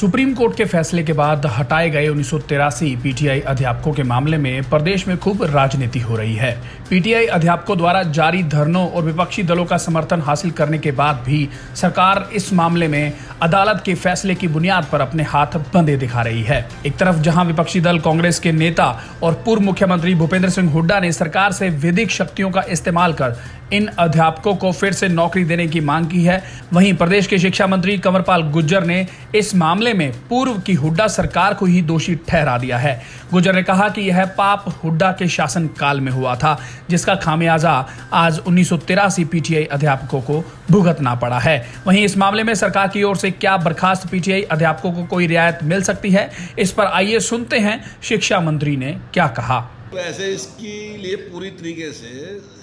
Supreme court के फैसले के बाद हटाए गए 1983 पीटीआई अध्यापकों के मामले में प्रदेश में खूब राजनीति हो रही है। पीटीआई अध्यापकों द्वारा जारी धरनों और विपक्षी दलों का समर्थन हासिल करने के बाद भी सरकार इस मामले में अदालत के फैसले की बुनियाद पर अपने हाथ बंधे दिखा रही है। एक तरफ जहां विपक्षी दल कांग्रेस के नेता और पूर्व मुख्यमंत्री भूपेंद्र सिंह हुड्डा ने सरकार से विधिक शक्तियों का इस्तेमाल कर इन अध्यापकों को फिर से नौकरी देने की मांग की है, वहीं प्रदेश के शिक्षा मंत्री कंवरपाल गुर्जर ने इस मामले में पूर्व की हुड्डा सरकार को ही दोषी ठहरा दिया है। गुर्जर ने कहा कि यह पाप हुड्डा के शासन काल में हुआ था, जिसका खामियाजा आज 1983 पीटीआई अध्यापकों को भुगतना पड़ा है। वहीं इस मामले में सरकार की ओर से क्या बर्खास्त पीटीआई अध्यापकों को कोई रियायत मिल सकती है, इस पर आइए सुनते हैं शिक्षा मंत्री ने क्या कहा। वैसे इसके लिए पूरी तरीके से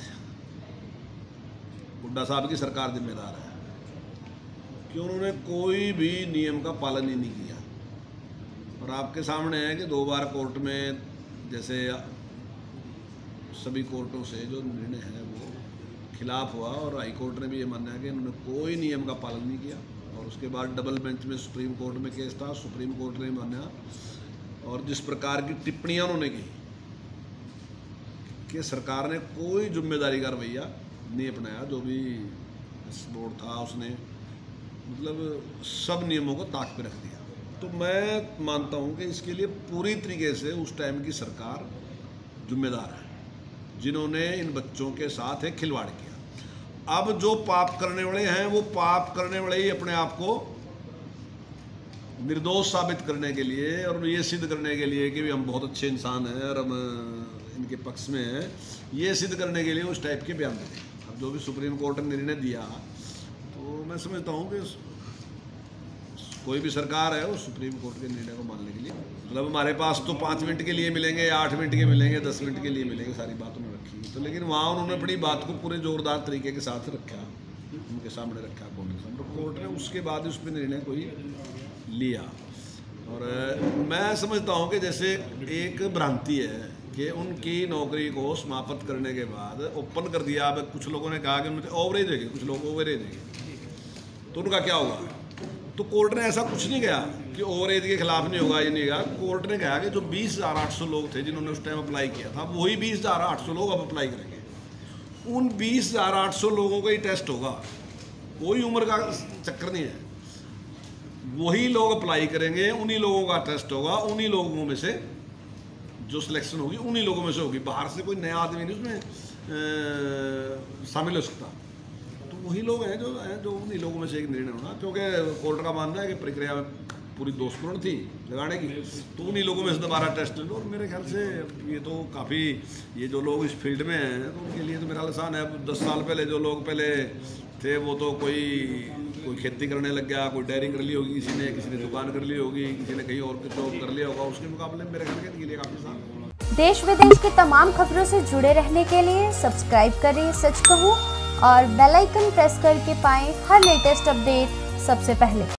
हुड्डा साहब की सरकार जिम्मेदार है कि उन्होंने कोई भी नियम का पालन ही नहीं किया। और आपके सामने है कि 2 बार कोर्ट में, जैसे सभी कोर्टों से जो निर्णय है वो खिलाफ हुआ और हाई कोर्ट ने भी ये माना है कि उन्होंने कोई नियम का पालन नहीं किया। और उसके बाद डबल बेंच में सुप्रीम कोर्ट में केस था, सुप्रीम कोर्ट ने माना। और जिस प्रकार की टिप्पणियां उन्होंने की कि सरकार ने कोई जिम्मेदारी का रवैया नहीं अपनाया, जो भी बोर्ड था उसने मतलब सब नियमों को ताक पे रख दिया। तो मैं मानता हूं कि इसके लिए पूरी तरीके से उस टाइम की सरकार जिम्मेदार है, जिन्होंने इन बच्चों के साथ एक खिलवाड़ किया। अब जो पाप करने वाले हैं वो पाप करने वाले ही अपने आप को निर्दोष साबित करने के लिए और ये सिद्ध करने के लिए कि हम बहुत अच्छे इंसान हैं और हम इनके पक्ष में हैं, ये सिद्ध करने के लिए उस टाइप के बयान देते हैं। अब जो भी सुप्रीम कोर्ट ने निर्णय दिया तो मैं समझता हूँ कि कोई भी सरकार है वो सुप्रीम कोर्ट के निर्णय को मानने के लिए, मतलब हमारे पास तो 5 मिनट के लिए मिलेंगे, 8 मिनट के मिलेंगे, 10 मिनट के लिए मिलेंगे, सारी बात उन्होंने रखी। तो लेकिन वहाँ उन्होंने अपनी बात को पूरे जोरदार तरीके के साथ रखा, उनके सामने रखा कोर्ट के सामने। कोर्ट ने उसके बाद उस पर निर्णय कोई लिया। और मैं समझता हूँ कि जैसे एक भ्रांति है कि उनकी नौकरी को समाप्त करने के बाद ओपन कर दिया। अब कुछ लोगों ने कहा कि उन्हें ओवरेज देंगे, कुछ लोग ओवरेज देंगे, तो उनका क्या होगा? तो कोर्ट ने ऐसा कुछ नहीं कहा कि ओवरेज के खिलाफ नहीं होगा, ये नहीं कहा। कोर्ट ने कहा कि जो 20,800 लोग थे जिन्होंने उस टाइम अप्लाई किया था, वही 20,800 लोग अब अप्लाई करेंगे। उन 20,800 लोगों का ही टेस्ट होगा, कोई उम्र का चक्कर नहीं है। वही लोग अप्लाई करेंगे, उन्हीं लोगों का टेस्ट होगा, उन्हीं लोगों में से जो सिलेक्शन होगी उन्हीं लोगों में से होगी। बाहर से कोई नया आदमी नहीं उसमें शामिल हो सकता। तो वही लोग हैं जो उन्हीं लोगों में से एक निर्णय होना, क्योंकि कोर्ट का मानना है कि प्रक्रिया पूरी दोषपूर्ण थी लगाने की, तो उन्हीं लोगों में से दोबारा टेस्ट ले लो। और मेरे ख्याल से ये तो काफ़ी, ये जो लोग इस फील्ड में हैं तो उनके लिए तो मेरा आसान है। 10 साल पहले जो लोग पहले थे वो तो कोई खेती करने लग गया, कोई डेयरिंग कर ली होगी, किसी ने दुकान कर ली होगी, किसी ने कहीं और जॉब कर लिया होगा। उसके मुकाबले मेरे ख्याल के लिए काफ़ी आसान। देश विदेश की तमाम खबरों से जुड़े रहने के लिए सब्सक्राइब करें सच कहूं और बेल आइकन प्रेस करके पाएं हर लेटेस्ट अपडेट सबसे पहले।